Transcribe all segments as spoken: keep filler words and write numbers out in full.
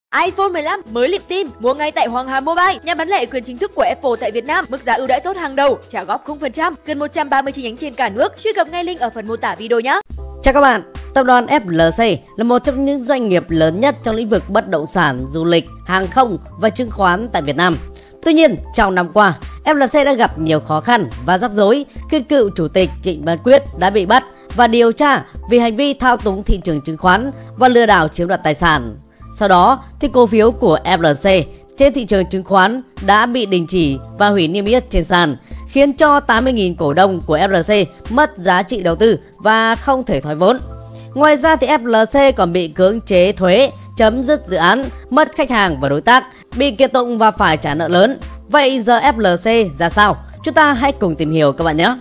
iPhone mười lăm mới lịm tim, mua ngay tại Hoàng Hà Mobile, nhà bán lẻ quyền chính thức của Apple tại Việt Nam. Mức giá ưu đãi tốt hàng đầu, trả góp không phần trăm, gần một trăm ba mươi chi nhánh trên cả nước. Truy cập ngay link ở phần mô tả video nhé. Chào các bạn, tập đoàn ép lờ xê là một trong những doanh nghiệp lớn nhất trong lĩnh vực bất động sản, du lịch, hàng không và chứng khoán tại Việt Nam. Tuy nhiên, trong năm qua, ép lờ xê đã gặp nhiều khó khăn và rắc rối khi cựu chủ tịch Trịnh Văn Quyết đã bị bắt và điều tra vì hành vi thao túng thị trường chứng khoán và lừa đảo chiếm đoạt tài sản. Sau đó, thì cổ phiếu của ép lờ xê trên thị trường chứng khoán đã bị đình chỉ và hủy niêm yết trên sàn, khiến cho tám mươi nghìn cổ đông của ép lờ xê mất giá trị đầu tư và không thể thoái vốn. Ngoài ra thì ép lờ xê còn bị cưỡng chế thuế, chấm dứt dự án, mất khách hàng và đối tác, bị kiện tụng và phải trả nợ lớn. Vậy giờ ép lờ xê ra sao? Chúng ta hãy cùng tìm hiểu các bạn nhé.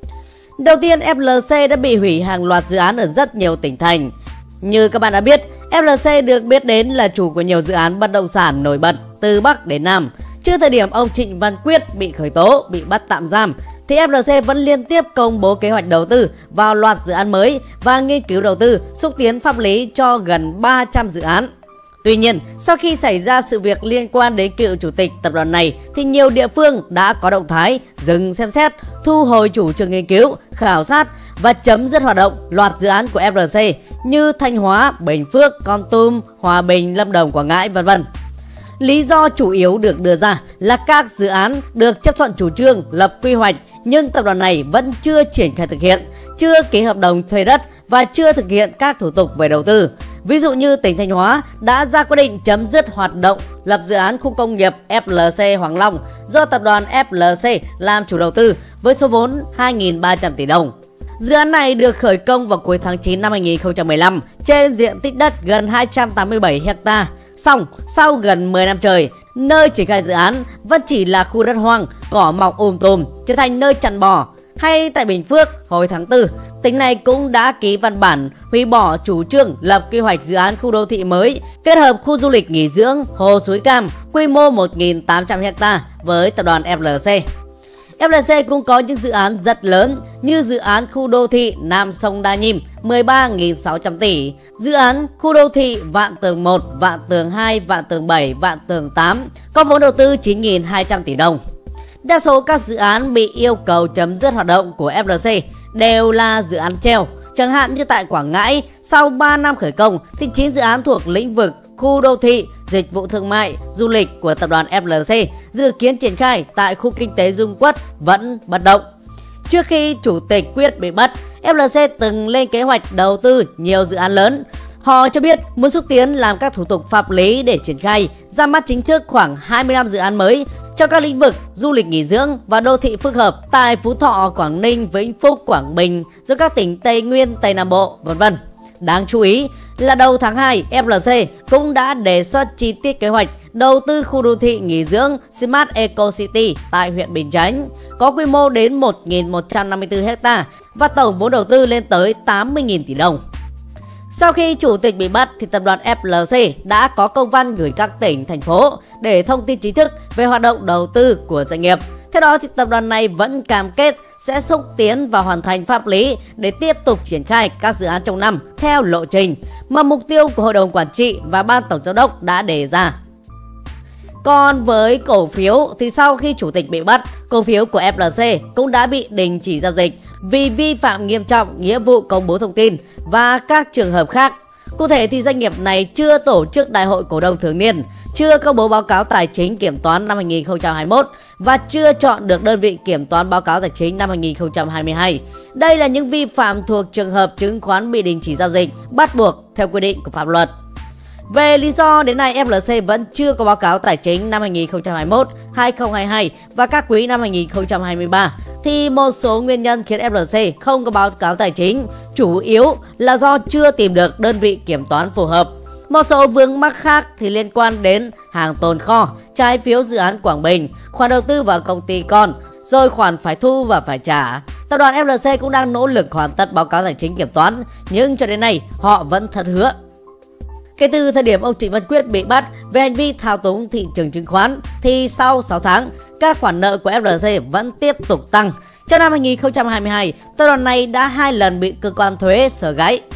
Đầu tiên, ép lờ xê đã bị hủy hàng loạt dự án ở rất nhiều tỉnh thành. Như các bạn đã biết, ép lờ xê được biết đến là chủ của nhiều dự án bất động sản nổi bật từ Bắc đến Nam. Trước thời điểm ông Trịnh Văn Quyết bị khởi tố, bị bắt tạm giam, thì ép lờ xê vẫn liên tiếp công bố kế hoạch đầu tư vào loạt dự án mới và nghiên cứu đầu tư, xúc tiến pháp lý cho gần ba trăm dự án. Tuy nhiên, sau khi xảy ra sự việc liên quan đến cựu chủ tịch tập đoàn này, thì nhiều địa phương đã có động thái dừng xem xét, thu hồi chủ trương nghiên cứu, khảo sát và chấm dứt hoạt động loạt dự án của ép lờ xê như Thanh Hóa, Bình Phước, Kon Tum, Hòa Bình, Lâm Đồng, Quảng Ngãi, vân vân. Lý do chủ yếu được đưa ra là các dự án được chấp thuận chủ trương lập quy hoạch nhưng tập đoàn này vẫn chưa triển khai thực hiện, chưa ký hợp đồng thuê đất và chưa thực hiện các thủ tục về đầu tư. Ví dụ như tỉnh Thanh Hóa đã ra quyết định chấm dứt hoạt động lập dự án khu công nghiệp ép lờ xê Hoàng Long do tập đoàn ép lờ xê làm chủ đầu tư với số vốn hai nghìn ba trăm tỷ đồng. Dự án này được khởi công vào cuối tháng chín năm hai nghìn không trăm mười lăm trên diện tích đất gần hai trăm tám mươi bảy ha. Xong, sau gần mười năm trời, nơi triển khai dự án vẫn chỉ là khu đất hoang, cỏ mọc um tùm, trở thành nơi chăn bò. Hay tại Bình Phước, hồi tháng tư, tỉnh này cũng đã ký văn bản hủy bỏ chủ trương lập quy hoạch dự án khu đô thị mới kết hợp khu du lịch nghỉ dưỡng Hồ Suối Cam quy mô một nghìn tám trăm ha với tập đoàn ép lờ xê. ép lờ xê cũng có những dự án rất lớn như dự án khu đô thị Nam Sông Đa Nhiêm mười ba nghìn sáu trăm tỷ, dự án khu đô thị Vạn Tường một, Vạn Tường hai, Vạn Tường bảy, Vạn Tường tám có vốn đầu tư chín nghìn hai trăm tỷ đồng. Đa số các dự án bị yêu cầu chấm dứt hoạt động của ép lờ xê đều là dự án treo. Chẳng hạn như tại Quảng Ngãi, sau ba năm khởi công thì chín dự án thuộc lĩnh vực khu đô thị, dịch vụ thương mại, du lịch của tập đoàn ép lờ xê dự kiến triển khai tại khu kinh tế Dung Quất vẫn bất động. Trước khi chủ tịch Quyết bị bắt, ép lờ xê từng lên kế hoạch đầu tư nhiều dự án lớn. Họ cho biết muốn xúc tiến làm các thủ tục pháp lý để triển khai, ra mắt chính thức khoảng hai mươi lăm dự án mới trong các lĩnh vực du lịch nghỉ dưỡng và đô thị phức hợp tại Phú Thọ, Quảng Ninh, Vĩnh Phúc, Quảng Bình, rồi các tỉnh Tây Nguyên, Tây Nam Bộ, vân vân. Đáng chú ý là đầu tháng hai, ép lờ xê cũng đã đề xuất chi tiết kế hoạch đầu tư khu đô thị nghỉ dưỡng Smart Eco City tại huyện Bình Chánh, có quy mô đến một nghìn một trăm năm mươi tư ha và tổng vốn đầu tư lên tới tám mươi nghìn tỷ đồng. Sau khi chủ tịch bị bắt thì tập đoàn ép lờ xê đã có công văn gửi các tỉnh, thành phố để thông tin chính thức về hoạt động đầu tư của doanh nghiệp. Theo đó thì tập đoàn này vẫn cam kết sẽ xúc tiến và hoàn thành pháp lý để tiếp tục triển khai các dự án trong năm theo lộ trình mà mục tiêu của Hội đồng Quản trị và Ban Tổng Giám đốc đã đề ra. Còn với cổ phiếu thì sau khi chủ tịch bị bắt, cổ phiếu của ép lờ xê cũng đã bị đình chỉ giao dịch vì vi phạm nghiêm trọng nghĩa vụ công bố thông tin và các trường hợp khác. Cụ thể thì doanh nghiệp này chưa tổ chức đại hội cổ đông thường niên, chưa công bố báo cáo tài chính kiểm toán năm hai nghìn không trăm hai mươi mốt và chưa chọn được đơn vị kiểm toán báo cáo tài chính năm hai nghìn không trăm hai mươi hai. Đây là những vi phạm thuộc trường hợp chứng khoán bị đình chỉ giao dịch bắt buộc theo quy định của pháp luật. Về lý do đến nay ép lờ xê vẫn chưa có báo cáo tài chính năm hai nghìn không trăm hai mươi mốt, hai nghìn không trăm hai mươi hai và các quý năm hai nghìn không trăm hai mươi ba thì một số nguyên nhân khiến ép lờ xê không có báo cáo tài chính chủ yếu là do chưa tìm được đơn vị kiểm toán phù hợp. Một số vướng mắc khác thì liên quan đến hàng tồn kho, trái phiếu dự án Quảng Bình, khoản đầu tư vào công ty con, rồi khoản phải thu và phải trả. Tập đoàn ép lờ xê cũng đang nỗ lực hoàn tất báo cáo tài chính kiểm toán, nhưng cho đến nay họ vẫn thất hứa. Kể từ thời điểm ông Trịnh Văn Quyết bị bắt về hành vi thao túng thị trường chứng khoán thì sau sáu tháng, các khoản nợ của ép lờ xê vẫn tiếp tục tăng. Trong năm hai nghìn không trăm hai mươi hai, tập đoàn này đã hai lần bị cơ quan thuế sở gáy.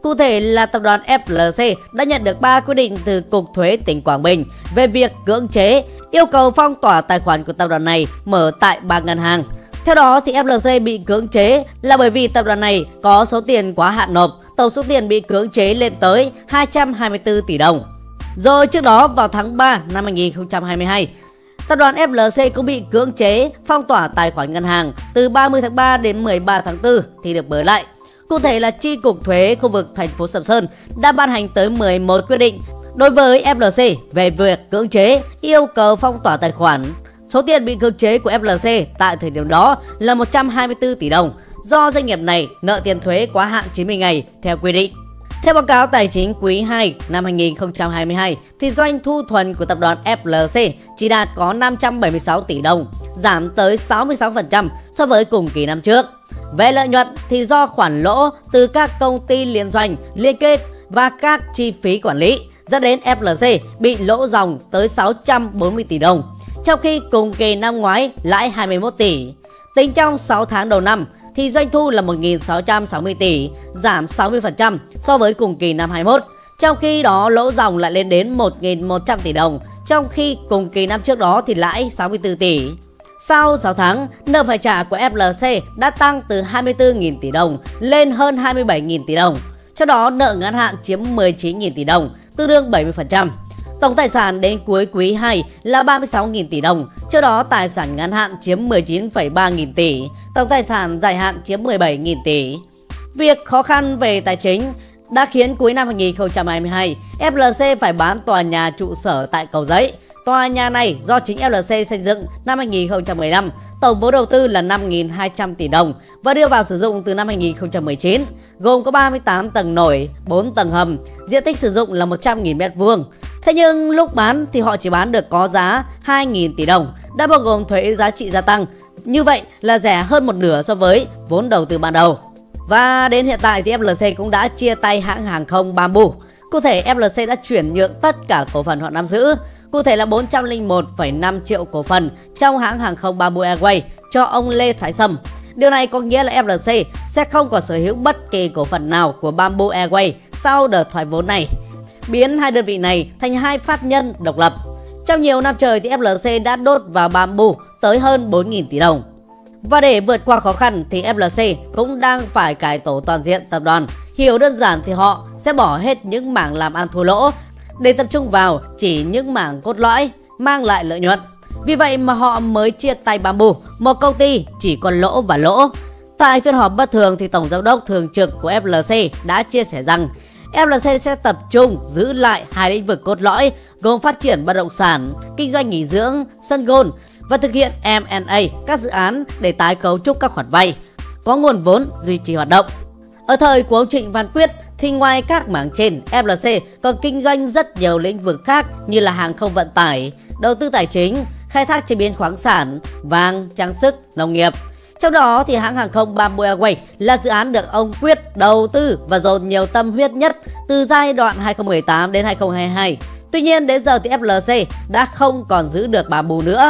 Cụ thể là tập đoàn ép lờ xê đã nhận được ba quyết định từ Cục Thuế tỉnh Quảng Bình về việc cưỡng chế yêu cầu phong tỏa tài khoản của tập đoàn này mở tại ba ngân hàng. Theo đó thì ép lờ xê bị cưỡng chế là bởi vì tập đoàn này có số tiền quá hạn nộp, tổng số tiền bị cưỡng chế lên tới hai trăm hai mươi tư tỷ đồng. Rồi trước đó vào tháng ba năm hai nghìn không trăm hai mươi hai, tập đoàn ép lờ xê cũng bị cưỡng chế phong tỏa tài khoản ngân hàng từ ba mươi tháng ba đến mười ba tháng tư thì được mở lại. Cụ thể là Chi cục Thuế khu vực thành phố Sầm Sơn đã ban hành tới mười một quyết định đối với ép lờ xê về việc cưỡng chế yêu cầu phong tỏa tài khoản. Số tiền bị cưỡng chế của ép lờ xê tại thời điểm đó là một trăm hai mươi tư tỷ đồng do doanh nghiệp này nợ tiền thuế quá hạn chín mươi ngày theo quy định. Theo báo cáo tài chính quý hai năm hai nghìn không trăm hai mươi hai thì doanh thu thuần của tập đoàn ép lờ xê chỉ đạt có năm trăm bảy mươi sáu tỷ đồng, giảm tới sáu mươi sáu phần trăm so với cùng kỳ năm trước. Về lợi nhuận thì do khoản lỗ từ các công ty liên doanh, liên kết và các chi phí quản lý dẫn đến ép lờ xê bị lỗ ròng tới sáu trăm bốn mươi tỷ đồng, trong khi cùng kỳ năm ngoái lãi hai mươi mốt tỷ. Tính trong sáu tháng đầu năm thì doanh thu là một nghìn sáu trăm sáu mươi tỷ, giảm sáu mươi phần trăm so với cùng kỳ năm hai mươi mốt. Trong khi đó lỗ ròng lại lên đến một nghìn một trăm tỷ đồng, trong khi cùng kỳ năm trước đó thì lãi sáu mươi tư tỷ. Sau sáu tháng, nợ phải trả của ép lờ xê đã tăng từ hai mươi tư nghìn tỷ đồng lên hơn hai mươi bảy nghìn tỷ đồng. Trong đó nợ ngắn hạn chiếm mười chín nghìn tỷ đồng, tương đương bảy mươi phần trăm. Tổng tài sản đến cuối quý hai là ba mươi sáu nghìn tỷ đồng, trong đó tài sản ngắn hạn chiếm mười chín phẩy ba nghìn tỷ, tổng tài sản dài hạn chiếm mười bảy nghìn tỷ. Việc khó khăn về tài chính đã khiến cuối năm hai nghìn không trăm hai mươi hai, ép lờ xê phải bán tòa nhà trụ sở tại Cầu Giấy. Tòa nhà này do chính ép lờ xê xây dựng năm hai nghìn không trăm mười lăm, tổng vốn đầu tư là năm nghìn hai trăm tỷ đồng và đưa vào sử dụng từ năm hai nghìn không trăm mười chín, gồm có ba mươi tám tầng nổi, bốn tầng hầm, diện tích sử dụng là một trăm nghìn mét vuông. Thế nhưng lúc bán thì họ chỉ bán được có giá hai nghìn tỷ đồng, đã bao gồm thuế giá trị gia tăng. Như vậy là rẻ hơn một nửa so với vốn đầu tư ban đầu. Và đến hiện tại thì ép lờ xê cũng đã chia tay hãng hàng không Bamboo. Cụ thể ép lờ xê đã chuyển nhượng tất cả cổ phần họ nắm giữ, cụ thể là bốn trăm lẻ một phẩy năm triệu cổ phần trong hãng hàng không Bamboo Airways cho ông Lê Thái Sâm. Điều này có nghĩa là ép lờ xê sẽ không còn sở hữu bất kỳ cổ phần nào của Bamboo Airways sau đợt thoái vốn này, biến hai đơn vị này thành hai pháp nhân độc lập. Trong nhiều năm trời thì ép lờ xê đã đốt vào Bamboo tới hơn bốn nghìn tỷ đồng. Và để vượt qua khó khăn thì ép lờ xê cũng đang phải cải tổ toàn diện tập đoàn. Hiểu đơn giản thì họ sẽ bỏ hết những mảng làm ăn thua lỗ để tập trung vào chỉ những mảng cốt lõi mang lại lợi nhuận. Vì vậy mà họ mới chia tay Bamboo, một công ty chỉ còn lỗ và lỗ. Tại phiên họp bất thường thì Tổng Giám đốc Thường trực của ép lờ xê đã chia sẻ rằng ép lờ xê sẽ tập trung giữ lại hai lĩnh vực cốt lõi gồm phát triển bất động sản, kinh doanh nghỉ dưỡng, sân golf và thực hiện em and a các dự án để tái cấu trúc các khoản vay, có nguồn vốn duy trì hoạt động. Ở thời của ông Trịnh Văn Quyết thì ngoài các mảng trên, ép lờ xê còn kinh doanh rất nhiều lĩnh vực khác như là hàng không vận tải, đầu tư tài chính, khai thác chế biến khoáng sản, vàng, trang sức, nông nghiệp. Trong đó thì hãng hàng không Bamboo Airways là dự án được ông Quyết đầu tư và dồn nhiều tâm huyết nhất từ giai đoạn hai nghìn không trăm mười tám đến hai nghìn không trăm hai mươi hai. Tuy nhiên đến giờ thì ép lờ xê đã không còn giữ được Bamboo nữa.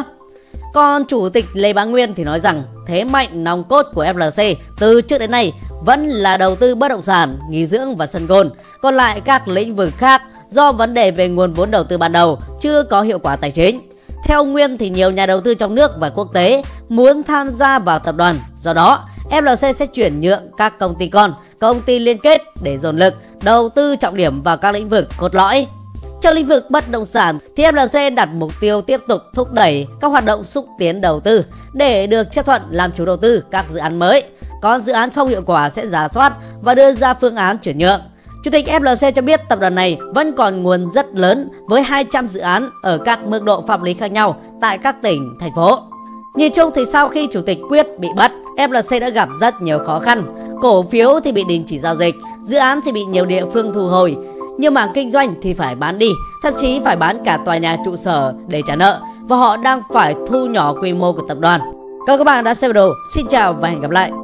Còn Chủ tịch Lê Bá Nguyên thì nói rằng thế mạnh nòng cốt của ép lờ xê từ trước đến nay vẫn là đầu tư bất động sản, nghỉ dưỡng và sân golf. Còn lại các lĩnh vực khác do vấn đề về nguồn vốn đầu tư ban đầu chưa có hiệu quả tài chính. Theo ông Nguyên thì nhiều nhà đầu tư trong nước và quốc tế muốn tham gia vào tập đoàn. Do đó, ép lờ xê sẽ chuyển nhượng các công ty con, công ty liên kết để dồn lực đầu tư trọng điểm vào các lĩnh vực cốt lõi. Trong lĩnh vực bất động sản thì ép lờ xê đặt mục tiêu tiếp tục thúc đẩy các hoạt động xúc tiến đầu tư để được chấp thuận làm chủ đầu tư các dự án mới. Còn dự án không hiệu quả sẽ rà soát và đưa ra phương án chuyển nhượng. Chủ tịch ép lờ xê cho biết tập đoàn này vẫn còn nguồn rất lớn với hai trăm dự án ở các mức độ pháp lý khác nhau tại các tỉnh, thành phố. Nhìn chung thì sau khi Chủ tịch Quyết bị bắt, ép lờ xê đã gặp rất nhiều khó khăn. Cổ phiếu thì bị đình chỉ giao dịch, dự án thì bị nhiều địa phương thu hồi. Nhưng mảng kinh doanh thì phải bán đi, thậm chí phải bán cả tòa nhà trụ sở để trả nợ. Và họ đang phải thu nhỏ quy mô của tập đoàn. Cảm ơn các bạn đã xem video. Xin chào và hẹn gặp lại.